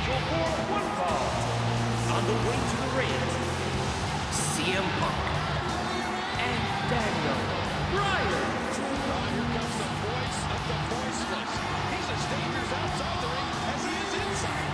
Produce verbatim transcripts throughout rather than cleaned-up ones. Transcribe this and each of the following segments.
scheduled for one fall. On the way to the ring, C M Punk and Daniel Bryan. Oh, here comes the voice of the voiceless. He's as dangerous outside the ring as he is inside.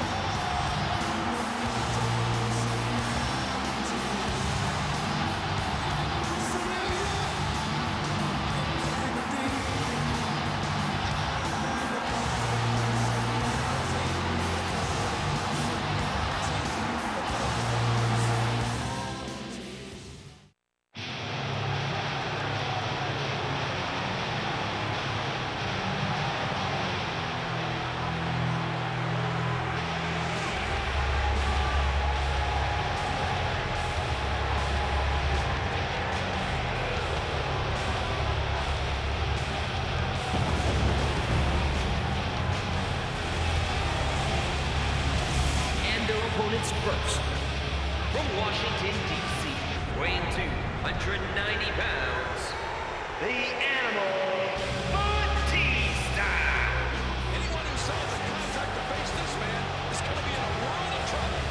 Opponents first. From Washington, D C, weighing two hundred ninety pounds, the Animal, Batista. Anyone who signs a contract to face this man is going to be in a world of trouble.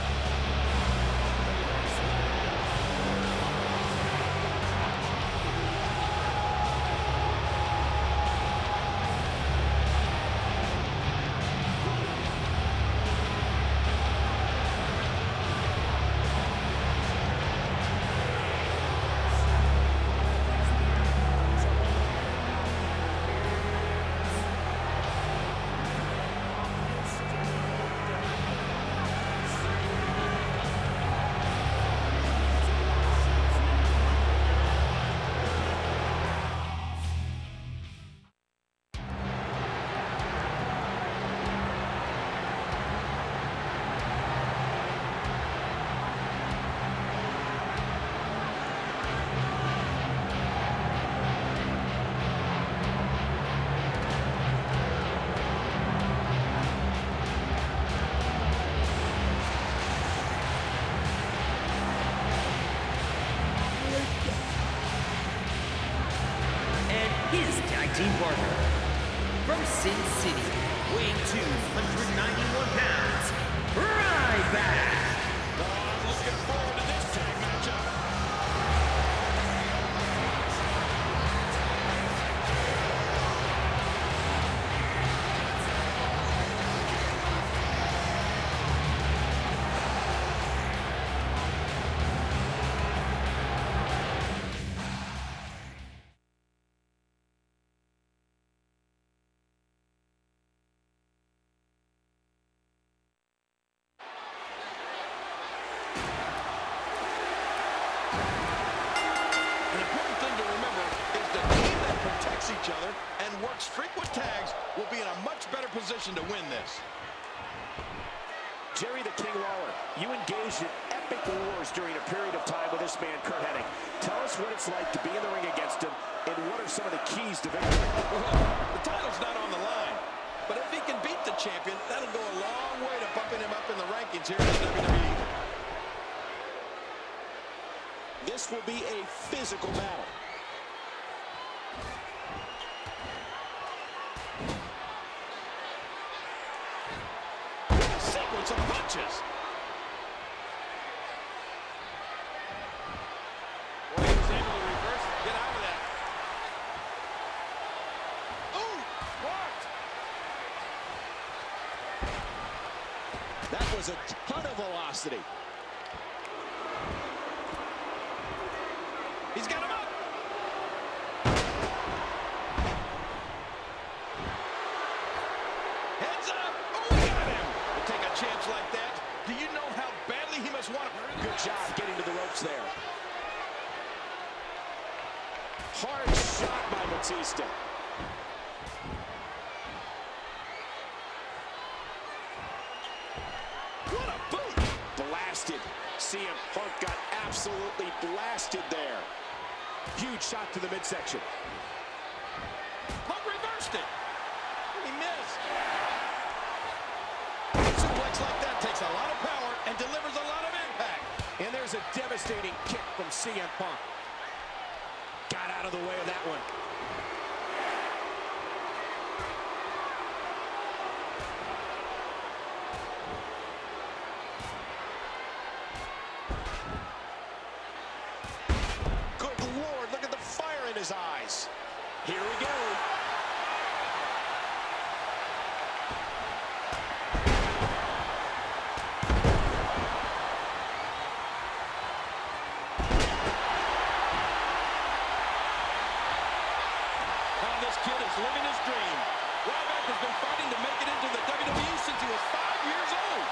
His tag team partner, from Sin City, weighing two hundred ninety-one pounds, Ryback. Oh, I'm looking forward to this tag matchup. Each other and works frequent tags will be in a much better position to win this. Jerry the King Lawler, you engaged in epic wars during a period of time with this man, Kurt Hennig. Tell us what it's like to be in the ring against him, and what are some of the keys to victory? The title's not on the line, but if he can beat the champion, that'll go a long way to bumping him up in the rankings here in the W W E. This will be a physical battle. Some punches. Boy, he was able to reverse and get out of that. Ooh, blocked. That was a ton of velocity. He's got him up. Heads up. Oh, he got him. To take a chance like that, do you know how badly he must want it? Good job getting to the ropes there. Hard shot by Batista. What a boot. Blasted. C M Punk got absolutely blasted there. Huge shot to the midsection. Punk reversed it. He missed. Suplex like that takes a lot of power and delivers a lot of impact. And there's a devastating kick from C M Punk. Got out of the way of that one. Here we go. This kid is living his dream. Ryback has been fighting to make it into the W W E since he was five years old.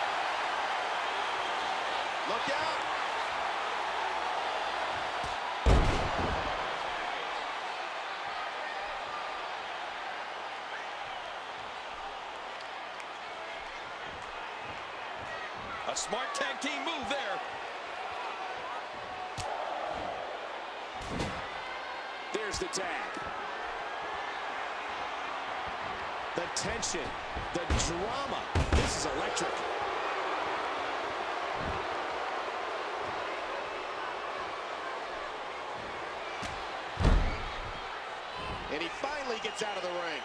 Look out. A smart tag team move there. There's the tag. The tension, the drama. This is electric. And he finally gets out of the ring.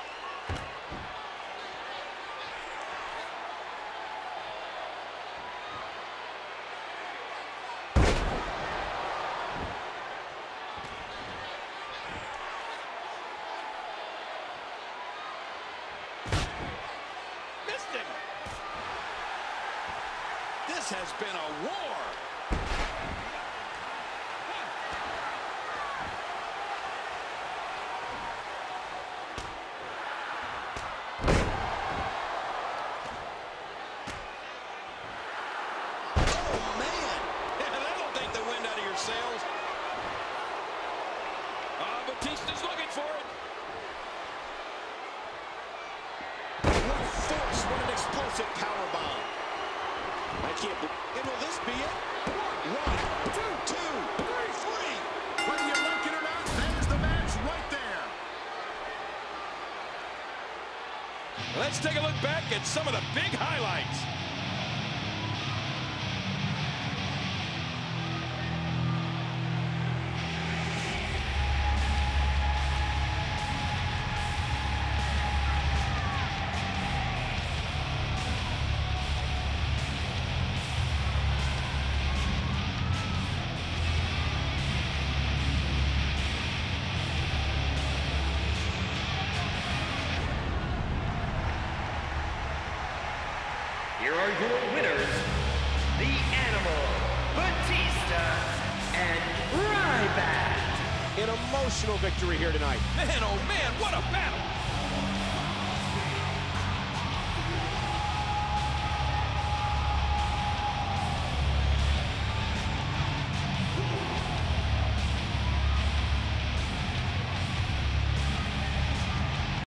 This has been a war. Oh, man. Yeah, that'll take the wind out of your sails. Uh, Batista's looking for it. What force, what an explosive powerbomb. I can't believe. And will this be it? One, two, two, three, three. Whether you like it or not, that is the match right there. Let's take a look back at some of the big highlights. Here are your winners, the Animal, Batista, and Ryback. An emotional victory here tonight. Man, oh man, what a battle.